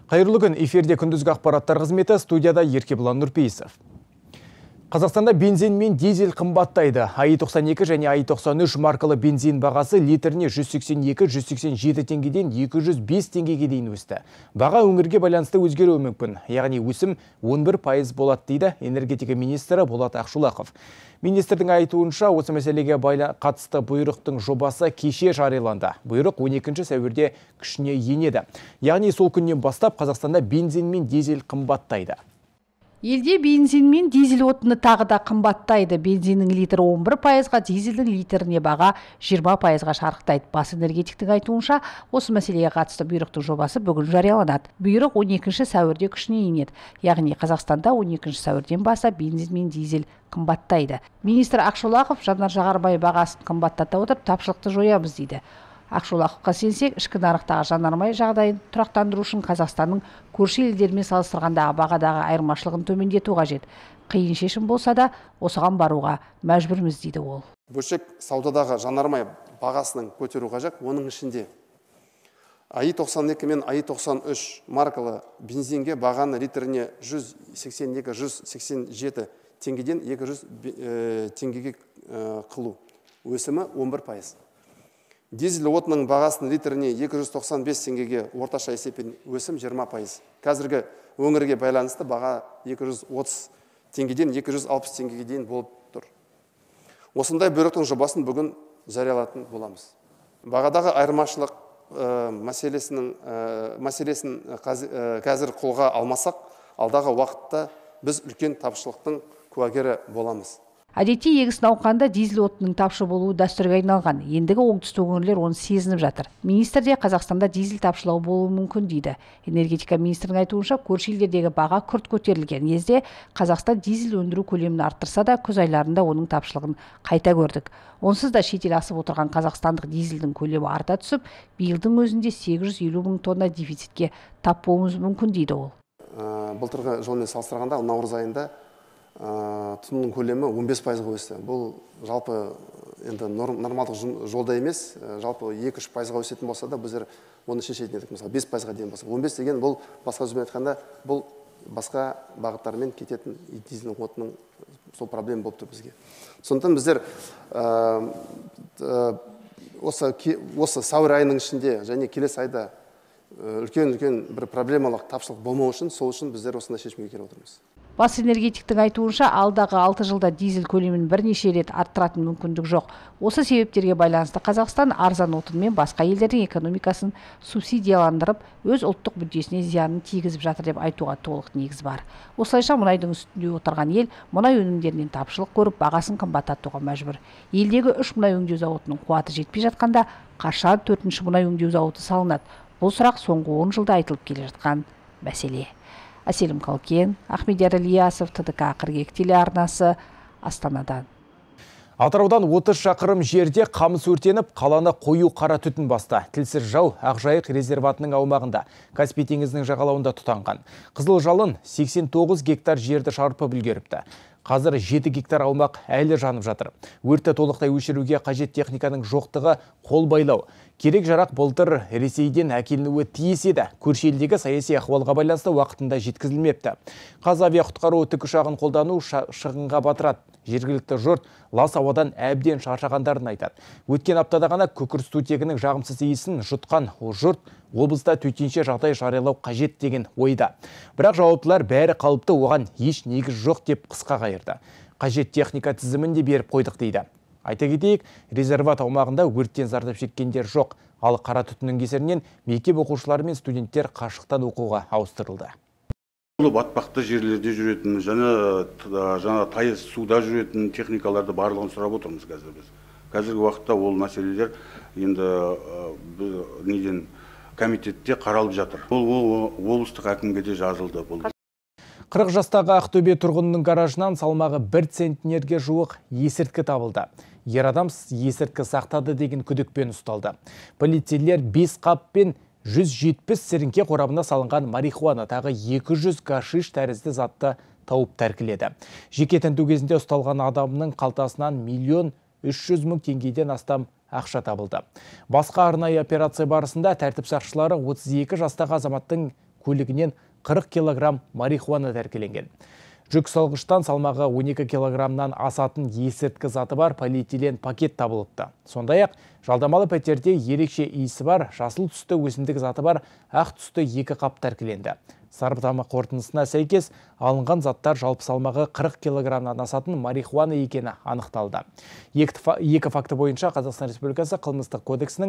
Қайырлы күн, эфирде күндізгі ақпараттар қызметі, студияда Еркебұлан Нұрпейісов. Қазақстанда бензин мен дизель қымбаттайды. АИ-92 және АИ-93 маркалы бензин бағасы литріне 182-187 теңгеден 205 теңгеге дейін өсті. Баға өңірге байланысты өзгеруі мүмкін. Яғни өсім 11% болады дейді энергетика министрі Болат Ақшолақов. Министрдің айтуынша, осы мәселеге қатысты бұйрықтың жобасы кеше жарияланды. Бұйрық 12 сәуірде күшіне енеді. Яғни сол күннен бастап Қазақстанда бензин мен дизель қымбаттайды. Елде бензин мен дизель отыны тағы да қымбаттайды. Бензиннің литрі 11%-ға, дизельдің литріне баға 20%-ға шарықтайды. Бас энергетиктің айтуынша, осы мәселеге қатысты бұйрықтың жобасы бүгін жарияланады. Бұйрық 12 сәуірде күшіне енеді. Яғни Қазақстанда 12 сәуірден баса бензин мен дизель қымбаттайды. Министр Ақшолақов жанар жағармай бағасын қымбаттата отырып, тапшылықты жоямыз дейді. Ақшолақовқа сенсек, ішкі нарықтағы жанармай жағдайын тұрақтандыру үшін Қазақстанның көрші елдермен салыстырғандағы бағадағы айырмашылығын төмендету қажет. Қиын шешім болса да, осыған баруға мәжбүрміз дейді ол. Бөлшек саудадағы жанармай бағасының көтеру қажет. Оның ішінде АИ-92 мен АИ-93 маркалы бензинге бағаны литріне 182-187 теңгеден 200 теңгеге қылу. Өсімі 11%. Дизель отының бағасын литріне 295 теңгеге орташа есеппен өсім 20%. Қазіргі өңірге байланысты баға 230 теңгеден 260 теңгеге дейін болып тұр. Осындай бұйрықтың жобасын бүгін жариялатын боламыз. Бағадағы айырмашылық мәселесін қазір қолға алмасақ, алдағы уақытта біз үлкен тапшылықтың куәгері боламыз. Әдетте егіс науқанда дизель отының тапшы болуы дәстүрге айналған. Ендігі оңтүстік өңірлер оны сезініп жатыр. Министр де Қазақстанда дизель тапшылығы болуы мүмкін дейді. Энергетика министрінің айтуынша, көрші елдердегі баға күрт көтерілген кезде Қазақстан дизель өндіру көлемін арттырса да, күз айларында оның тапшылығын қайта көрдік. Онсыз да шетел асып отырған қазақстандық дизельдің көлемі арта түсіп, биылдың өзінде 850 мың тонна дефицитке тап болуымыз мүмкін дейді ол. Былтырғы жылмен салыстырғанда наурыз айында тұтынудың көлемі 15%-ға өсті. Бұл жалпы енді нормалдық жолда емес, жалпы 2-3%-ға өсетін болса да, біздер оны шешетін едік. Мысалы 5%-ға дейін болса. 15 деген бұл басқа сөзбен айтқанда, бұл басқа бағыттармен кететін дизель отының сол проблема болып тұр бізге. Сондықтан біздер осы сәуір айының ішінде және келесі айда үлкен бір проблемалық тапшылық болмау үшін, сол үшін біздер осындай шешімге келіп отырмыз. Бас энергетиктің айтуынша, алдағы 6 жылда дизель көлемін бірнеше рет арттыратын мүмкіндік жоқ. Осы себептерге байланысты Қазақстан арзан отынмен басқа елдердің экономикасын субсидияландырып, өз ұлттық мүддесіне зиянын тигізіп жатыр деп айтуға толық негіз бар. Осылайша мұнайдың үстінде отырған ел мұнай өнімдерінен тапшылық көріп, бағасын қымбаттатуға мәжбүр. Елдегі 3 мұнай өңдеу зауытының қуаты жетпей жатқанда, қашан 4-ші мұнай өңдеу зауыты салынады? Бұл сұрақ соңғы 10 жылда айтылып келе жатқан мәселе. Әселім Қалкен, Ахмедияр Ильясов, ТДК 42 телеарнасы, Астанадан. Атыраудан 30 шақырым жерде қамыс өртеніп, қаланы қою қара түтін басты. Тілсіз жау Ақжайық резерватының аумағында, Каспий теңізінің жағалауында тұтанған. Қызыл жалын 89 гектар жерді шарпып үлгеріпті. Қазір 7 гектар аумақ әлі жанып жатыр. Өртті толықтай өшіруге қажет техниканың жоқтығы қол байлау. Керек жарақ былтыр Ресейден әкелінуі тиіс еді. Көрші елдегі саяси ахуалға байланысты уақытында жеткізілмепті. Қазавиақұтқару тікұшағын қолдану шығынға батырады. Жергілікті жұрт лас ауадан әбден шаршағандарын айтады. Өткен аптада ғана күкірт сутегінің жағымсыз иісін жұтқан жұрт облыста төтенше жағдай жариялау қажет деген ойда. Бірақ жауаптылар бәрі қалыпты, оған еш негіз жоқ деп қысқа қайырды. Қажет техника тізімін де беріп қойдық дейді. Айта кетейік, резерват аумағында өрттен зардап шеккендер жоқ, ал қара түтіннің кесірінен мектеп оқушылары мен студенттер қашықтан оқуға ауыстырылды. Батпақты жерлерде жүретін, жаңа тайыз суда жүретін техникаларды барлығын сұрап отырмыз қазір біз. Қазіргі уақытта ол мәселелер енді комитетте қаралып жатыр. Ол облыстық әкімге де жазылды. 40 жастағы Ақтөбе тұрғынының гаражынан салмағы 1 центнерге жуық есірткі табылды. Ер адам есірткі сақтады деген күдікпен ұсталды. Полицейлер 5 қап пен 170 сіріңке қорабына салынған марихуана тағы 200 гашиш тәрізді затты тауып тәркіледі. Жеке тінту кезінде ұсталған адамның қалтасынан 1.300.000 теңгеден астам ақша табылды. Басқа арнайы операция барысында тәртіп сақшылары 32 жастағы азаматтың көлігінен 40 килограмм марихуана тәркіленген. Жүк салғыштан салмағы 12 килограммнан асатын есірткі заты бар полиэтилен пакет табылыпты. Сондай-ақ жалдамалы пәтерде ерекше иісі бар жасыл түсті өсімдік заты бар ақ түсті 2 қап тәркіленді. Сараптама қорытындысына сәйкес алынған заттар жалпы салмағы 40 килограммнан асатын марихуана екені анықталды. Екі факті бойынша Қазақстан Республикасы қылмыстық кодексінің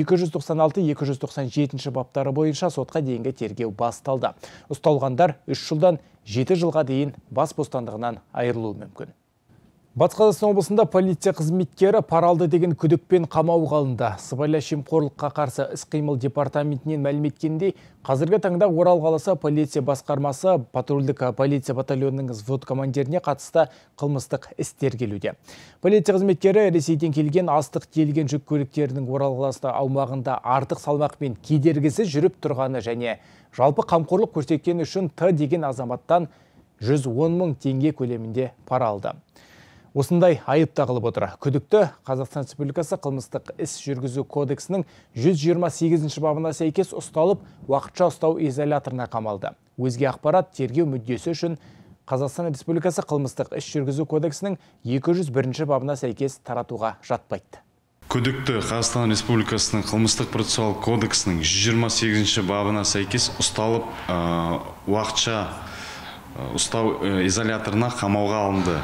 296-297 баптары бойынша сотқа дейінгі тергеу басталды. Ұсталғандар 3 жылдан 7 жылға дейін бас бостандығынан айырылуы мүмкін. Батыс Қазақстан облысында полиция қызметкері пара алды деген күдікпен қамауға алынды. Сыбайлас жемқорлыққа қарсы іс-қимыл департаментінен мәлім еткендей, қазіргі таңда Орал қаласы полиция басқармасы патрульдік полиция батальонының взвод командиріне қатысты қылмыстық іс тергелуде. Полиция қызметкері Ресейден келген астық тиелген жүк көліктерінің Орал қаласы аумағында артық салмақпен кедергісіз жүріп тұрғаны және жалпы қамқорлық көрсеткені үшін Т деген азаматтан 110 мың теңге көлемінде пара алды. Осындай айып тағылып отыр. Күдікті Қазақстан Республикасы қылмыстық іс жүргізу кодексінің 128 бабына сәйкес ұсталып, уақытша ұстау изоляторына қамалды. Өзге ақпарат тергеу мүддесі үшін Қазақстан Республикасы қылмыстық іс жүргізу кодексінің 201 бабына сәйкес таратуға жатпайды. Күдікті Қазақстан Республикасының қылмыстық процессуал кодексінің 128 бабына сәйкес ұсталып, уақытша ұстау изоляторына қамауға алынды.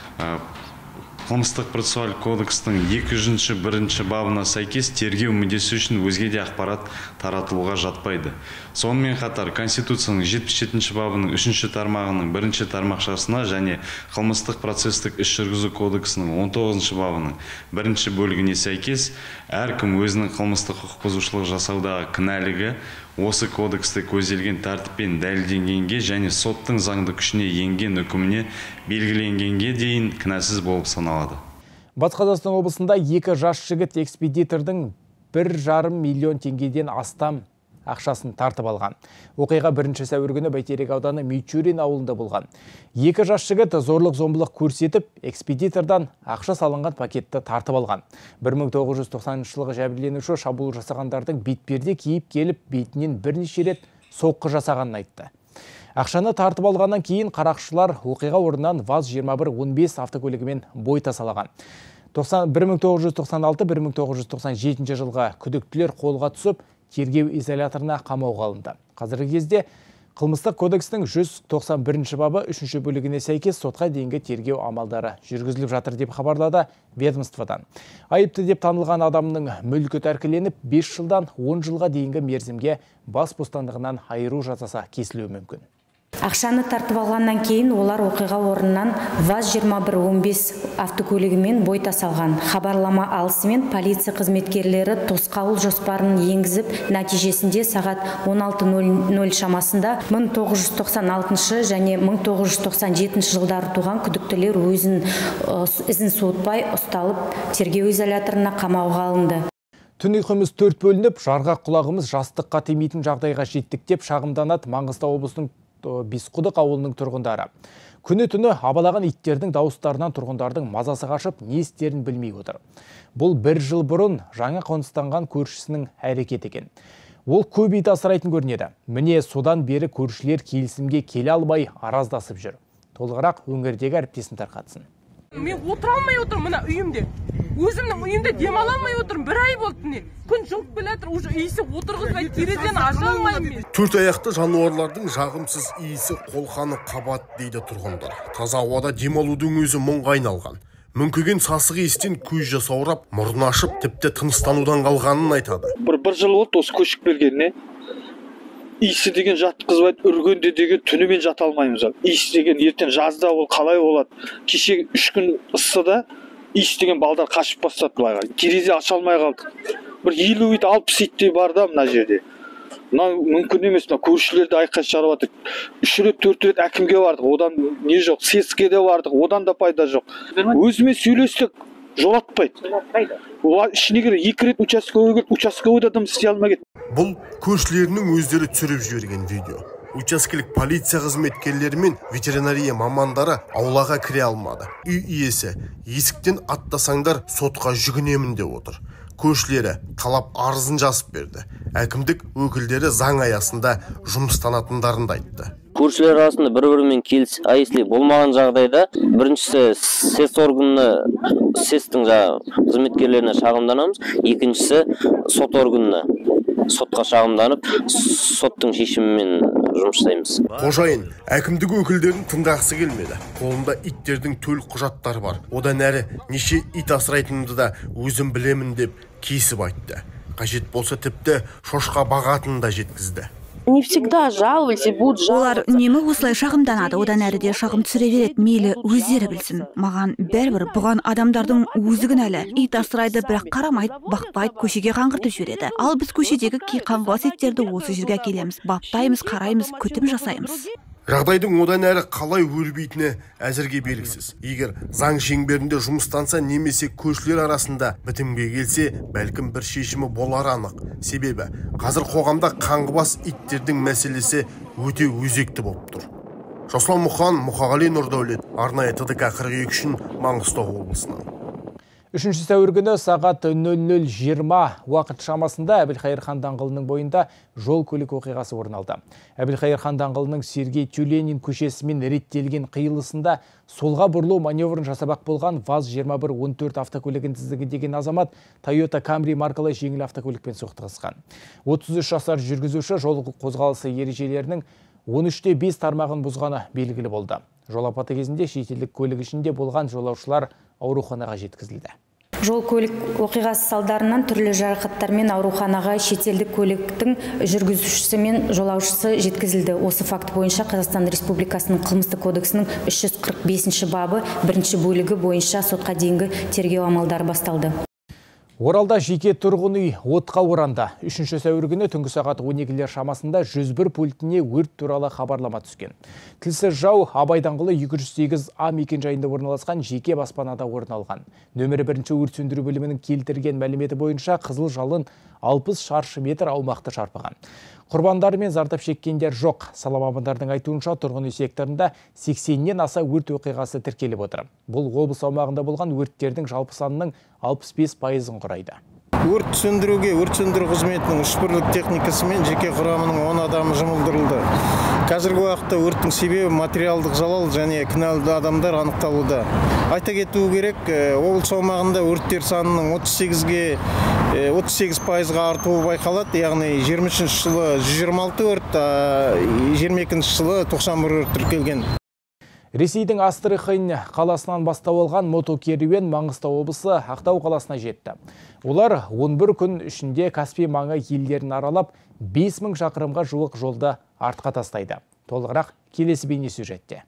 Қылмыстық процессуал кодекстің 201 бабына сәйкес тергеу мүддесі үшін өзге де ақпарат таратылуға жатпайды. Сонымен қатар Конституцияның 77 бабының 3 тармағының 1 тармақшасына және қылмыстық процестік іс жүргізу кодексінің 19 бабының 1 бөлігіне сәйкес әркім өзінің қылмыстық құқық бұзушылық жасаудағы кінәлігі осы кодексте көзделген тәртіппен дәлелденгенге және соттың заңды күшіне енген үкіміне белгіленгенге дейін кінәсіз болып саналады. Батыс Қазақстан облысында 2 жас жігіт экспедитордың 1,5 миллион теңгеден астам ақшасын тартып алған. Оқиға 1 сәуір күні Бәйтерек ауданы Мичурин ауылында болған. 2 жас жігіт зорлық-зомбылық көрсетіп, экспедитордан ақша салынған пакетті тартып алған. 1990 жылғы жәбірленуші шабуыл жасағандардың бетперде киіп келіп, бетінен бірнеше рет соққы жасағанын айтты. Ақшаны тартып алғаннан кейін қарақшылар оқиға орнынан ВАЗ-21-15 автокөлігімен бой тасалаған. 1996-1997 жылға күдіктілер қолға түсіп, тергеу изоляторына қамауға алынды. Қазіргі кезде қылмыстық кодекстің 191 бабы 3 бөлігіне сәйкес сотқа дейінгі тергеу амалдары жүргізіліп жатыр деп хабарлады ведомстводан. Айыпты деп танылған адамның мүлкі тәркіленіп, 5 жылдан 10 жылға дейінгі мерзімге бас бостандығынан айыру жазасы кесілуі мүмкін. Ақшаны тартып алғаннан кейін олар оқиға орнынан ВАЗ-21-15 автокөлігімен бой тасалған. Хабарлама алысымен полиция қызметкерлері тосқауыл жоспарын енгізіп, нәтижесінде сағат 16:00 шамасында 1996 және 1997 жылдары туған күдіктілер ізін суытпай ұсталып, тергеу изоляторына қамауға алынды. Түн ұйқымыз 4 бөлініп, жарғақ құлағымыз жастыққа тимейтін жағдайға жеттік деп шағымданады Маңғыстау облысының Бесқұдық ауылының тұрғындары. Күні түні абалаған иттердің дауыстарынан тұрғындардың мазасы қашып, не істерін білмей отыр. Бұл 1 жыл бұрын жаңа қоныстанған көршісінің әрекеті екен. Ол көп ит асырайтын көрінеді. Міне содан бері көршілер келісімге келе алмай араздасып жүр. Толығырақ өңірдегі әріптесін тарқатсын. Мен отыра алмай отырмын мына үйімде. Өзімнің үйімде демала алмай отырмын. 1 ай болды не. Күн жылып келе жатыр, уже иісі отырғызбай терезені аша алмаймын мен. 4 аяқты жануарлардың жағымсыз иісі қолқаны қабат дейді тұрғындар. Таза ауада демалудың өзі мұңға айналған. Мүңкіген сасық иістен көз жасаурап, мұрын ашып, тіпті тыныстанудан қалғанын айтады. Бір жыл болды осы көшіп келгеніне. Иісі деген жатқызбайды, үргенде деген түнімен жата алмаймыз. Иісі деген ертең жазда ол қалай болады? Кеше 3 күн ысыда иіс деген балдар қашып бастады былайға. Терезе аша алмай қалдық. Бір 50 ит 60 иттей бар да мына жерде. Мүмкін емес, көршілерді айқай шығарып жатыр. 3 рет 4 рет әкімге бардық, одан не жоқ, сеске де бардық, одан да пайда жоқ. Өзіме сөйлестік, жолатпайды. Ішіне кіре 2 рет участковый да істей алмай кетті. Бұл көршілерінің өздері түсіріп жіберген видео. Учаскелік полиция қызметкерлері мен ветеринария мамандары аулаға кіре алмады. Үй иесі, есіктен аттасаңдар сотқа жүгінемін деп отыр. көшілері талап арызын жазып берді. Әкімдік өкілдері заң аясында жұмыстанатындарын да айтты. Көршілер арасында бір-бірімен келіс, если болмаған жағдайда, біріншісі СЭС органына, СЭС-тің қызметкерлеріне шағымданамыз, екіншісі сот органына, сотқа шағымданып, соттың шешімімен жұмыс жасаймыз. Қожайын әкімдік өкілдерін тыңдағысы келмеді. Қолында иттердің төл құжаттары бар. Одан әрі неше ит асырайтынымды да өзім білемін деп кесіп айтты. Қажет болса тіпті шошқа бағатынын да жеткізді. Не всегда жаловались и будут жаловаться. Олар үнемі осылай шағымданады, одан әрі де шағым түсіре береді. Мейлі өздері білсін. Маған бәрібір, бұған адамдардың өзі кінәлі. Ит асырайды, бірақ қарамайды, бақпайды, көшеге қаңғыртып жібереді. Ал біз көшедегі кей қаңғыбас иттерді осы жерге әкелеміз, баптаймыз, қараймыз, күтім жасаймыз. Жағдайдың одан әрі қалай өрбейтіні әзірге белгісіз. Егер заң шеңберінде жұмыстанса немесе көшілер арасында бітімге келсе, бәлкім бір шешімі болары анық. Себебі қазір қоғамда қаңғыбас иттердің мәселесі өте өзекті болып тұр. Жасұлан Мұқан, Мұқағали Нұрдәулет, арнайы ТДК 43 үшін Маңғыстау облысынан. 3 сәуір күні сағат 00:20 уақыт шамасында Әбілқайыр хан даңғылының бойында жол көлік оқиғасы орын алды. Әбілқайыр хан даңғылының Сергей Тюленин көшесімен реттелген қиылысында солға бұрылу маневрін жасамақ болған ВАЗ-2114 автокөлігін тізгіндеген азамат Toyota Camry маркалы жеңіл автокөлікпен соқтығысқан. 33 жасар жүргізуші жол қозғалысы ережелерінің 13/5 тармағын бұзғаны белгілі болды. Жол апаты кезінде шетелдік көлік ішінде болған жолаушылар ауруханаға жеткізілді. Жол көлік оқиғасы салдарынан түрлі жарақаттармен ауруханаға шетелдік көліктің жүргізушісі мен жолаушысы жеткізілді. Осы факт бойынша Қазақстан Республикасының қылмыстық кодексінің 345 бабы 1 бөлігі бойынша сотқа дейінгі тергеу амалдары басталды. Оралда жеке тұрғын үй отқа оранды. 3 сәуір күні түнгі сағат 12-лер шамасында 101 пультіне өрт туралы хабарлама түскен. Тілсіз жау Абай даңғылы 208А мекенжайында орналасқан жеке баспанада орын алған. Нөмірі 1 өрт сөндіру бөлімінің келтірген мәліметі бойынша қызыл жалын 60 шаршы метр аумақты шарпыған. Құрбандар мен зардап шеккендер жоқ. Сала мамандардың айтуынша тұрғын үй секторында 80-нен аса өрт оқиғасы тіркеліп отыр. Бұл облыс аумағында болған өрттердің жалпы санының 65%-ын құрайды. Өрт сөндіруге өрт сөндіру қызметінің 3 бірлік техникасы мен жеке құрамының 10 адамы жұмылдырылды. Қазіргі уақытта өрттің себебі материалдық залал және кінәлі адамдар анықталуда. Айта кету керек, облыс аумағында өрттер санының 38%-ға артуы байқалады. Яғни 23 жылы 126 өрт, 22 жылы 91 өрт тіркелген. Ресейдің Астрахань қаласынан бастау алған мотокеруен Маңғыстау облысы Ақтау қаласына жетті. Олар 11 күн ішінде Каспий маңы елдерін аралап 5000 шақырымға жуық жолды артқа тастайды. Толығырақ келесі бейнесюжетте.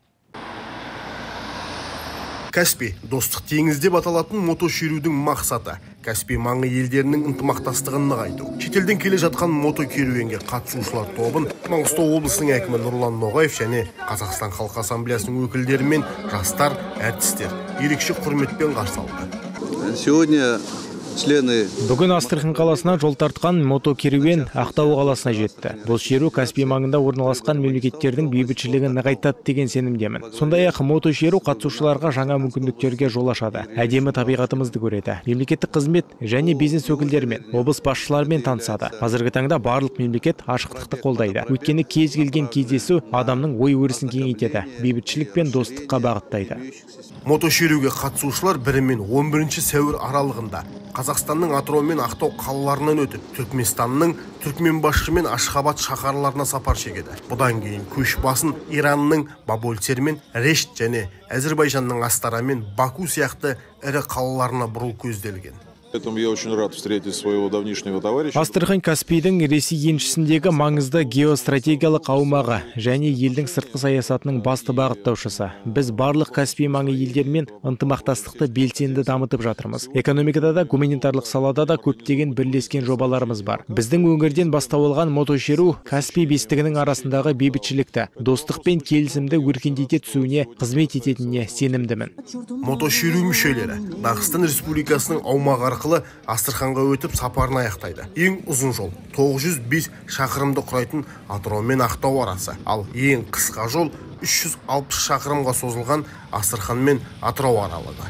Каспий достық теңіз деп аталатын мотошерудің мақсаты Каспий маңы елдерінің ынтымақтастығын нығайту. Шетелден келе жатқан мотокеруенге қатысушылар тобын Маңғыстау облысының әкімі Нұрлан Ноғаев және Қазақстан Халқы Ассамблеясының өкілдері мен жастар, әртістер ерекше құрметпен қарсы алды. Сегодня Бүгін Астрахань қаласына жол тартқан мотокеруен Ақтау қаласына жетті. Бұл шеру Каспий маңында орналасқан мемлекеттердің бейбітшілігін нығайтады деген сенімдемін. Сондай-ақ мотошеру қатысушыларға жаңа мүмкіндіктерге жол ашады. Әдемі табиғатымызды көреді. Мемлекеттік қызмет және бизнес өкілдерімен, облыс басшыларымен танысады. Қазіргі таңда барлық мемлекет ашықтықты қолдайды. Өйткені кез келген кездесу адамның ой-өрісін кеңейтеді, бейбітшілік пен достыққа бағыттайды. Мотошеруге қатысушылар 1 мен 11 сәуір аралығында Қазақстанның Атырау мен Ақтау қалаларынан өтіп, Түркменстанның Түркменбашқы мен Ашхабад шаһарларына сапар шегеді. Бұдан кейін көш басын Иранның Баболсер мен Решт және Әзербайжанның Астара мен Баку сияқты ірі қалаларына бұру көзделген. Поэтому я очень рад встретить своего давнишнего товарища. Астрахань Каспийдің Ресей еншісіндегі маңызды геостратегиялық аумағы және елдің сыртқы саясатының басты бағыттаушысы. Біз барлық Каспий маңы елдермен ынтымақтастықты белсенді дамытып жатырмыз. Экономикада да, гуманитарлық салада да көптеген бірлескен жобаларымыз бар. Біздің өңірден бастау алған мотошеру Каспий бестігінің арасындағы бейбітшілікті, достық пен келісімді өркендете түсуіне қызмет ететініне сенімдімін. Мотошеру мүшелері Дағыстан Республикасының аумағы Астраханға өтіп сапарын аяқтайды. Ең ұзын жол 905 шақырымды құрайтын Атырау мен Ақтау арасы. Ал ең қысқа жол 360 шақырымға созылған Астрахан мен Атырау аралығы.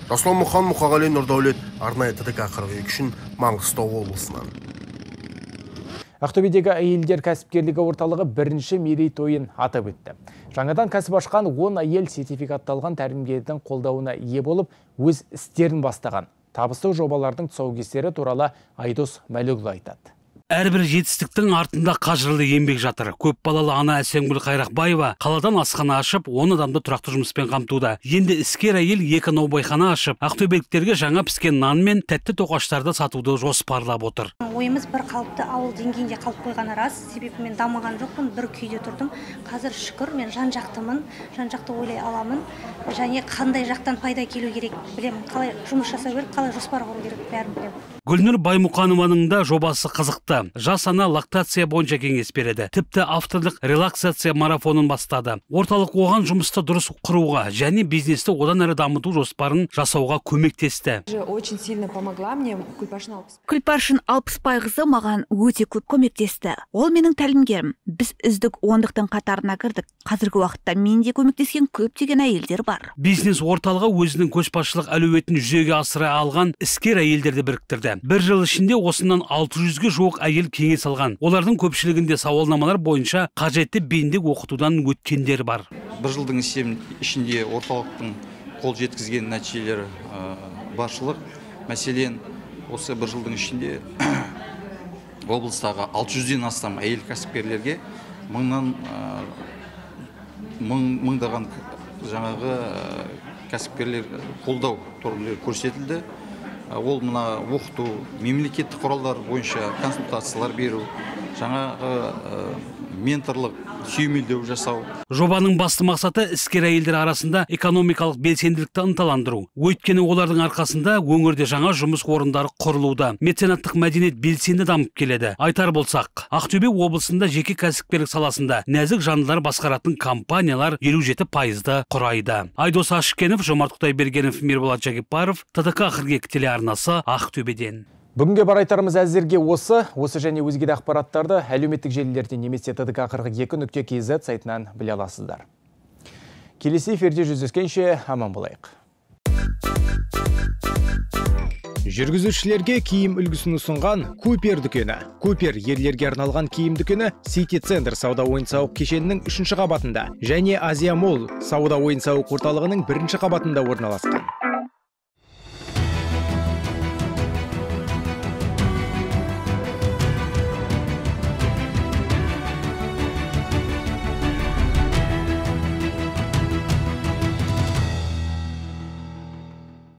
Расулан Мұқан, Мұқағали Нұрдәулет, арнайы ТДК 42 үшін Маңғыстау облысынан. Ақтөбедегі әйелдер кәсіпкерлігі орталығы бірінші мерейтойын атап өтті. Жаңадан кәсіп ашқан 10 әйел сертификатталған тәлімгердің қолдауына ие болып, өз істерін бастаған. Табысты жобалардың тұсаукесері туралы Айдос Мәлікұлы айтады. Әрбір жетістіктің артында қажырлы еңбек жатыр. Көп балалы ана Әсемгүл Қайрақбаева қаладан асхана ашып, 10 адамды тұрақты жұмыспен қамтуда. Енді іскер әйел 2 наубайхана ашып, ақтөбеліктерге жаңа піскен нан мен тәтті тоқаштарды сатуды жоспарлап отыр. Ойымыз бір қалыпты ауыл деңгейінде қалып қойғаны рас, себебі мен дамыған жоқпын, бір күйде тұрдым. Қазір шүкір, мен жан-жақтымын, жан-жақты ойлай аламын, және қандай жақтан пайда келу керек білемін, қалай жұмыс жасау керек, қалай жоспар құру керек, бәрін білемін. Гүлнұр Баймұқанованың да жобасы қызықты. Жас ана лактация бойынша кеңес береді. Тіпті авторлық релаксация марафонын бастады. Орталық оған жұмысты дұрыс құруға және бизнесті одан әрі дамыту жоспарын жасауға көмектесті. Очень сильно помогла мне Күлпаршын Алпысбайқызы маған өте көп көмектесті. Ол менің тәлімгерім. Біз үздік 10-дықтың қатарына кірдік. Қазіргі уақытта менде көмектескен көптеген әйелдер бар. Бизнес орталығы өзінің көшбасшылық әлеуетін жүзеге асыра алған іскер әйелдерді біріктірді. Бір жыл ішінде осынан 600-ге жуық әйел кеңес алған. Олардың көпшілігінде сауалнамалар бойынша қажетті бейіндік оқытудан өткендер бар. Бір жылдың ішінде орталықтың қол жеткізген нәтижелері баршылық. Мәселен, осы бір жылдың ішінде облыстағы 600-ден астам әйел кәсіпкерлерге мыңдаған жаңағы кәсіпкерлер қолдау түрлері көрсетілді. Ол мына оқыту, мемлекеттік құралдар бойынша консультациялар беру, жаңағы менторлық сүйемелдеу жасау. Жобаның басты мақсаты іскер әйелдер арасында экономикалық белсенділікті ынталандыру. Өйткені олардың арқасында өңірде жаңа жұмыс орындары құрылуда. Меценаттық мәдениет белсенді дамып келеді. Айтар болсақ, Ақтөбе облысында жеке кәсіпкерлік саласында нәзік жандылар басқаратын компаниялар 57%-ды құрайды. Айдос Ашкенов, Жомарт Құдайбергенов, Мирболат Жагипаров, ТДК 42 телеарнасы, Ақтөбеден. Бүгінге бар айтарымыз әзірге осы және өзге де ақпараттарды әлеуметтік желілерден немесе ТДК42.kz сайтынан біле аласыздар. Келесі эфирде жүздескенше аман болайық. Жүргізушілерге киім үлгісін ұсынған Купер дүкені. Купер ерлерге арналған киім дүкені Сити Центр сауда ойын-сауық кешенінің 3-ші қабатында және Азия Молл сауда ойын-сауық орталығының 1-ші қабатында орналасқан.